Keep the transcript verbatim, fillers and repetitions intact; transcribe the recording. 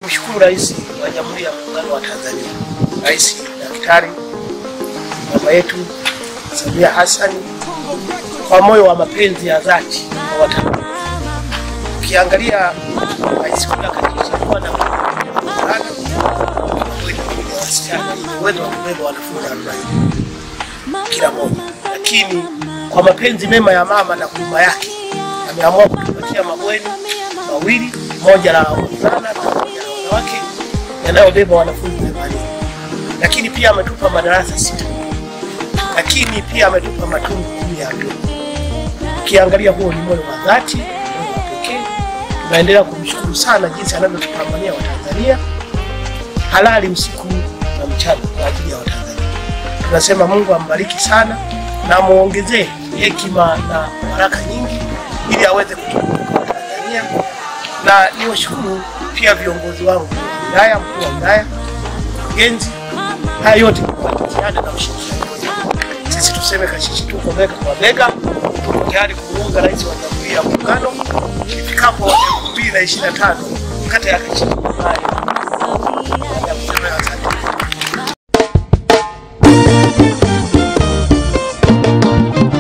Mshukuru Rais wa Jamhuri ya Muungano wa Tanzania, Rais Daktari mama yetu Samia Hassan, kwa moyo wa mapenzi ya dhati kwa Watanzania. Ukiangalia Rais Kula kwa na uwezo wa kubeba wanafunzi arobaini kila mmoja, lakini kwa mapenzi mema ya mama na huruma yake ameamua kutupatia mabweni mawili, moja la wavulana na moja la wanawake yanayobeba wanafunzi themanini. Lakini pia ametupa madarasa sita, lakini pia ametupa matundu kumi ya ndoa. Ukiangalia huo ni moyo wa dhati, moyo wa pekee. Tunaendelea kumshukuru sana jinsi anavyotupambania Watanzania halali usiku na mchana kwa ajili ya Watanzania. Tunasema Mungu ambariki sana na muongezee hekima na baraka nyingi ili aweze kutukumbuka Watanzania. Na niwashukuru pia viongozi wangu wa wilaya, mkuu wa wilaya, genzi, haya yote kwa jitihada na ushirikiano. Sisi tuseme Kashishi tuko bega kwa bega, tuko tayari kuunga Rais wa Jamhuri ya Muungano ifikapo elfu mbili na ishirini na tano kata ya Kashishi.